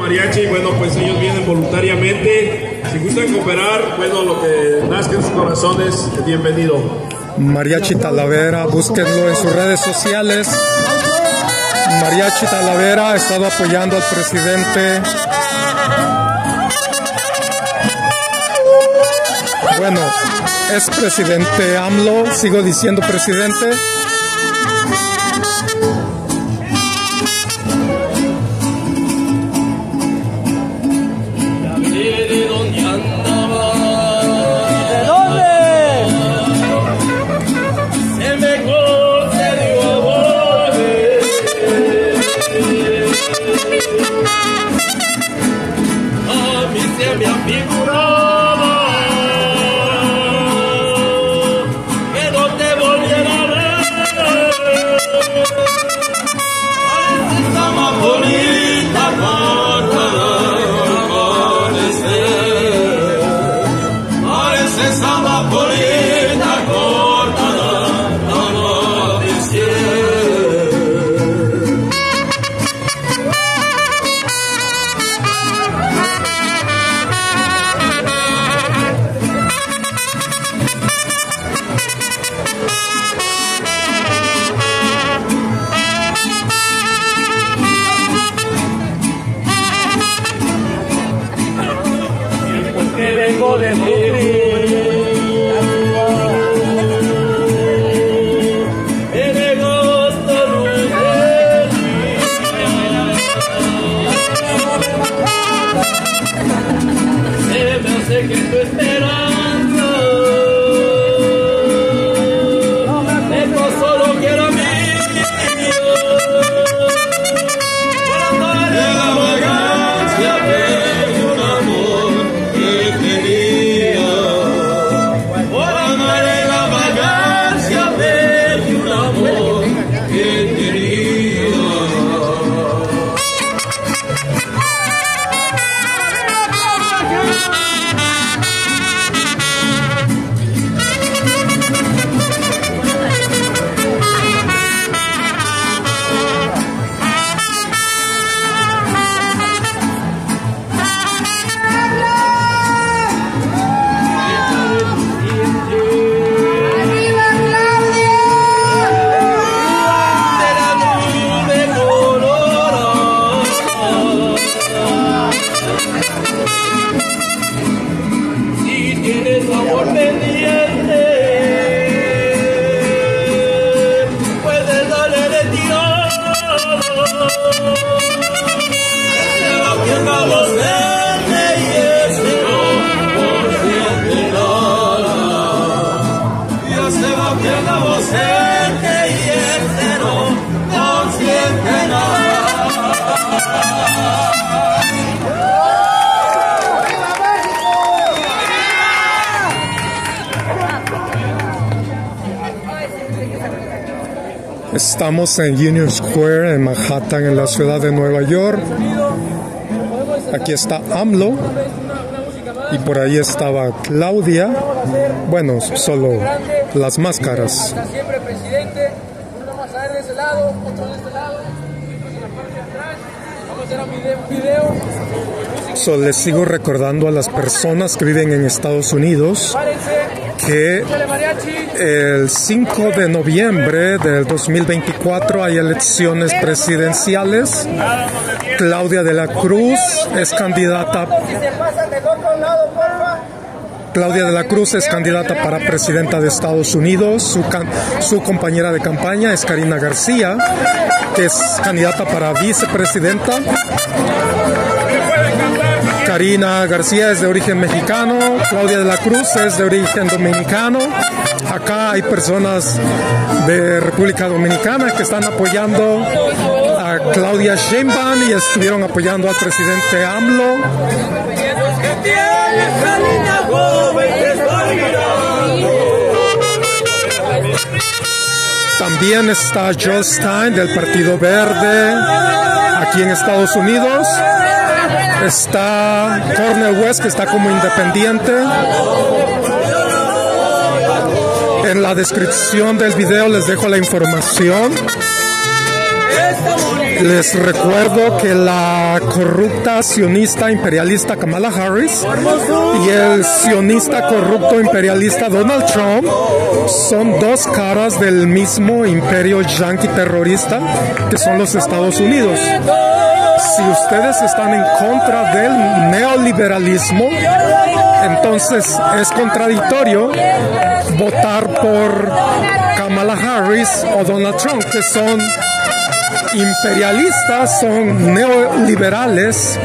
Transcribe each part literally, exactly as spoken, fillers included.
Mariachi, bueno, pues ellos vienen voluntariamente. Si gustan cooperar, bueno, lo que nazca en sus corazones, bienvenido. Mariachi Talavera, búsquenlo en sus redes sociales. Mariachi Talavera ha estado apoyando al presidente. Bueno, es presidente AMLO, sigo diciendo presidente. Me afiguraba que no te volviera a ver. Parece esa más bonita corta parecer. Parece esa más bonita corta no decir. Vengo de Brooklyn, en agosto se me hace que tu esperanza esto solo quiero a mí. Para darle la vagancia de un amor que tenía, para darle la vagancia de un amor que tenía. Estamos en Union Square, en Manhattan, en la ciudad de Nueva York. Aquí está AMLO y por ahí estaba Claudia. Bueno, solo las máscaras. Siempre presidente, uno más a ver de ese lado, otro de este lado, en la parte de atrás. Vamos a hacer un video. So, les sigo recordando a las personas que viven en Estados Unidos que el cinco de noviembre del dos mil veinticuatro hay elecciones presidenciales. Claudia de la Cruz es candidata. Claudia de la Cruz es candidata para presidenta de Estados Unidos. Su, su compañera de campaña es Karina García, que es candidata para vicepresidenta. Karina García es de origen mexicano, Claudia de la Cruz es de origen dominicano. Acá hay personas de República Dominicana que están apoyando a Claudia Sheinbaum y estuvieron apoyando al presidente AMLO. También está Joel Stein del Partido Verde aquí en Estados Unidos. Está Cornel West, que está como independiente. En la descripción del video les dejo la información. Les recuerdo que la corrupta sionista imperialista Kamala Harris y el sionista corrupto imperialista Donald Trump son dos caras del mismo imperio yanqui terrorista que son los Estados Unidos. Si ustedes están en contra del neoliberalismo, entonces es contradictorio votar por Kamala Harris o Donald Trump, que son imperialistas, son neoliberales.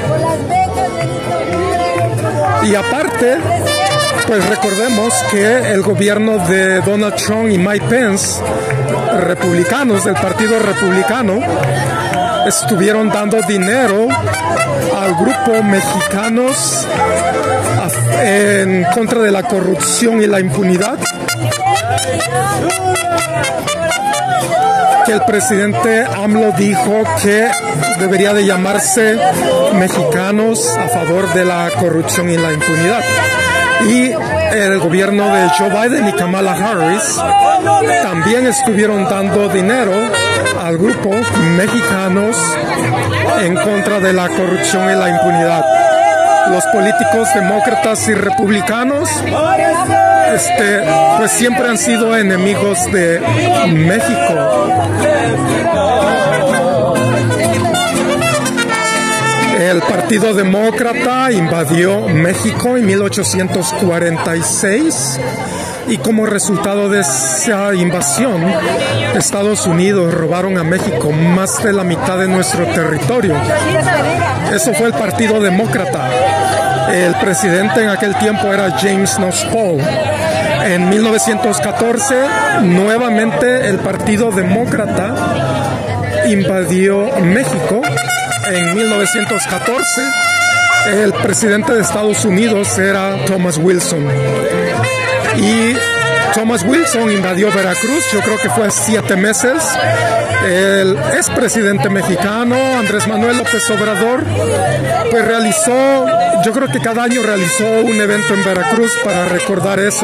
Y aparte, pues recordemos que el gobierno de Donald Trump y Mike Pence, republicanos del Partido Republicano, estuvieron dando dinero al grupo Mexicanos en contra de la corrupción y la impunidad, que el presidente AMLO dijo que debería de llamarse Mexicanos a favor de la corrupción y la impunidad. Y el gobierno de Joe Biden y Kamala Harris también estuvieron dando dinero al grupo Mexicanos en contra de la corrupción y la impunidad. Los políticos demócratas y republicanos este, pues siempre han sido enemigos de México. El Partido Demócrata invadió México en mil ochocientos cuarenta y seis y como resultado de esa invasión, Estados Unidos robaron a México más de la mitad de nuestro territorio. Eso fue el Partido Demócrata. El presidente en aquel tiempo era James Nusbaum. En mil novecientos catorce, nuevamente el Partido Demócrata invadió México. En mil novecientos catorce, el presidente de Estados Unidos era Thomas Wilson. Y Thomas Wilson invadió Veracruz, yo creo que fue siete meses. El expresidente mexicano, Andrés Manuel López Obrador, pues realizó, yo creo que cada año realizó un evento en Veracruz para recordar eso.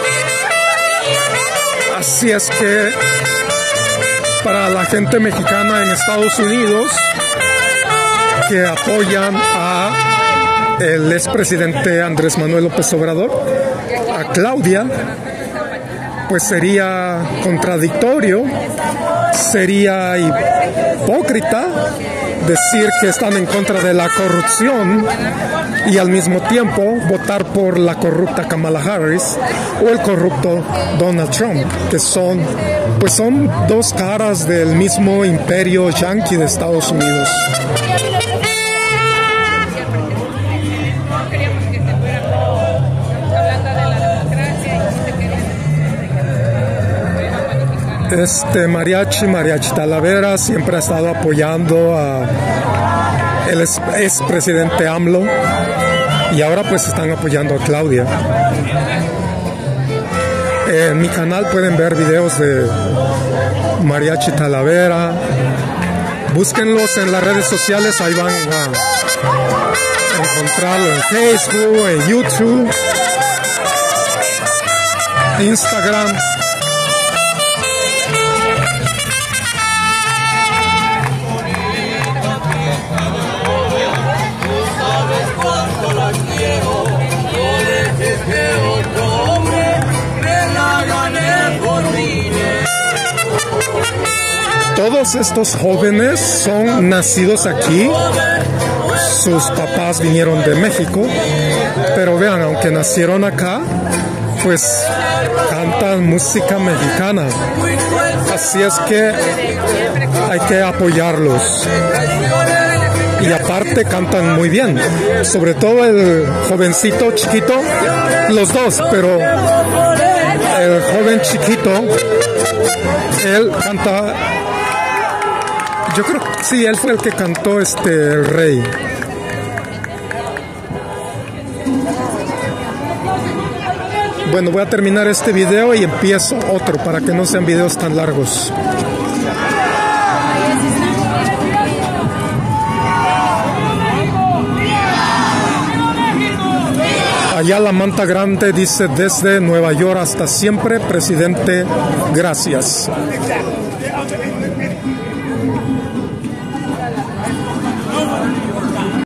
Así es que para la gente mexicana en Estados Unidos que apoyan a el expresidente Andrés Manuel López Obrador, a Claudia, pues sería contradictorio, sería hipócrita decir que están en contra de la corrupción y al mismo tiempo votar por la corrupta Kamala Harris o el corrupto Donald Trump, que son, pues son dos caras del mismo imperio yanqui de Estados Unidos. Este mariachi, Mariachi Talavera, siempre ha estado apoyando a el expresidente AMLO y ahora pues están apoyando a Claudia. En mi canal pueden ver videos de Mariachi Talavera. Búsquenlos en las redes sociales, ahí van a encontrarlo en Facebook, en YouTube, Instagram. Todos estos jóvenes son nacidos aquí, sus papás vinieron de México, pero vean, aunque nacieron acá, pues cantan música mexicana. Así es que hay que apoyarlos. Y aparte cantan muy bien, sobre todo el jovencito chiquito, los dos, pero el joven chiquito, él canta, yo creo que sí, él fue el que cantó este El Rey. Bueno, voy a terminar este video y empiezo otro para que no sean videos tan largos. Allá la manta grande dice: desde Nueva York hasta siempre, presidente, gracias.